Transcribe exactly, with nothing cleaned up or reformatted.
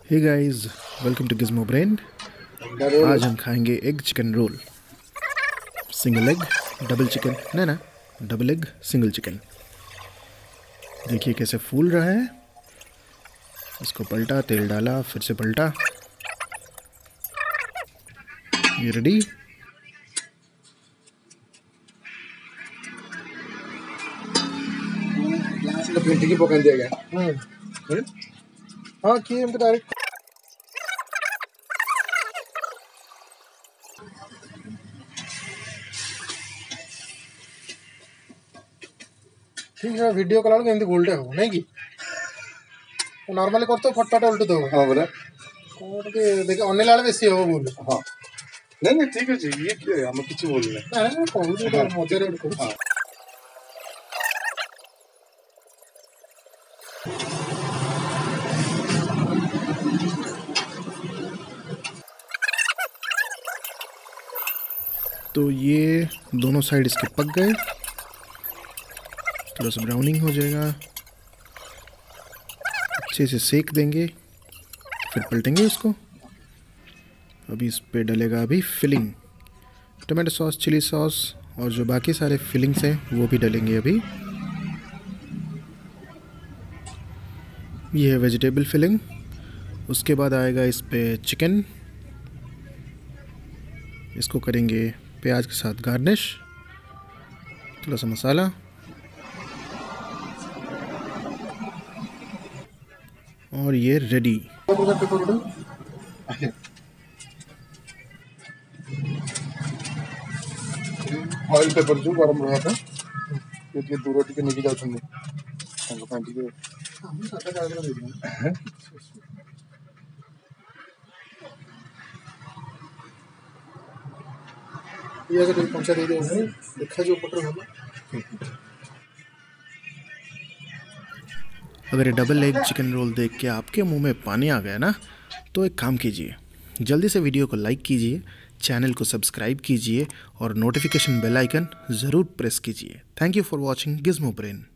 Hey guys, welcome to Gizmo Brain. आज हम खाएंगे egg chicken roll. Single egg double chicken, ना ना डबल एग सिंगल चिकन। देखिए कैसे फूल रहा है। इसको पलटा, तेल डाला, फिर से पलटा। ये रेडी। घंटे की पकड़ दिया गया। हाँ कि हम तो डायरेक्ट ठीक है वीडियो कला एमती उल्टे हो नहीं कि नॉर्मली करते फटफट उल्टे तो हाँ बोला देख अनेला बेसी हो बोल हाँ नहीं नहीं ठीक है ये क्या हम किसी बोल रहे हैं कहूँ मजा रे तो ये दोनों साइड इसके पक गए, थोड़ा सा ब्राउनिंग हो जाएगा, अच्छे से सेक देंगे, फिर पलटेंगे इसको। अभी इस पे डलेगा अभी filling, tomato sauce, chilli sauce और जो बाकी सारे फिलिंग्स हैं वो भी डलेंगे अभी। ये है वेजिटेबल फिलिंग। उसके बाद आएगा इस पे चिकन। इसको करेंगे प्याज के साथ गार्निश, थोड़ा सा मसाला और ये रेडी। ऑयल पेपर जो गरम रहा था ये दूर टिके नहीं जाउछन तांको पानी टिके हम सादा कागज दे दिया ये अगर पहुंचा दे दे देखा जो पकड़ होला। अगर ये डबल एग चिकन रोल देख के आपके मुंह में पानी आ गया ना, तो एक काम कीजिए, जल्दी से वीडियो को लाइक कीजिए, चैनल को सब्सक्राइब कीजिए और नोटिफिकेशन बेल आइकन ज़रूर प्रेस कीजिए। Thank you for watching Gizmo brain.